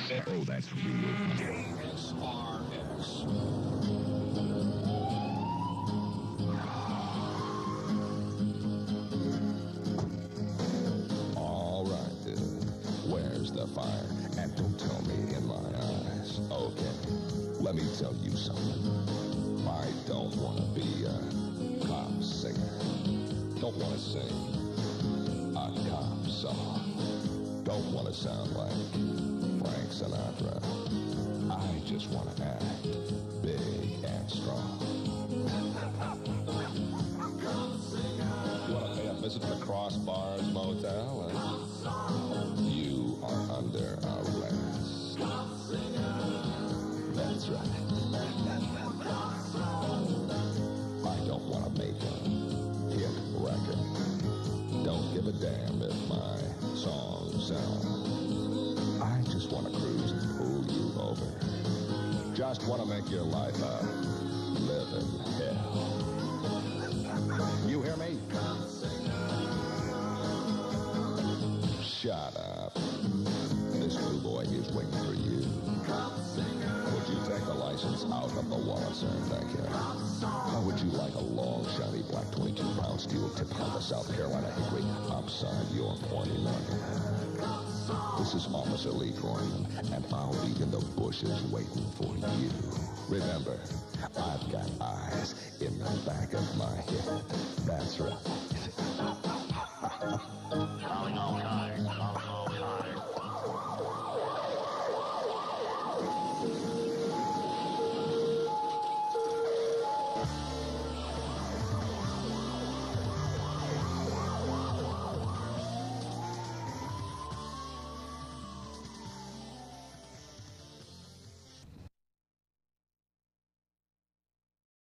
Oh, that's real. KSRX. Where's the fire? And don't tell me in my eyes. Okay, let me tell you something. I don't want to be a cop singer. Don't want to sing a cop song. Don't want to sound like Frank Sinatra. I just want to act big and strong. Want to pay a visit to the Crossbars Motel? You are under arrest. That's right. I don't want to make a hit record. Don't give a damn if my songs sell. I just want to cruise and pull you over. Just want to make your life a living hell. You hear me? Shut up. This new boy is waiting for you. Would you take the license out of the wallet, sir? Thank you. How would you like a long, shiny, black 22-pound steel tip out of South Carolina hickory upside your pointy neck? This is Officer Lee Corman, and I'll be in the bushes waiting for you. Remember, I've got eyes in the back of my head. That's right.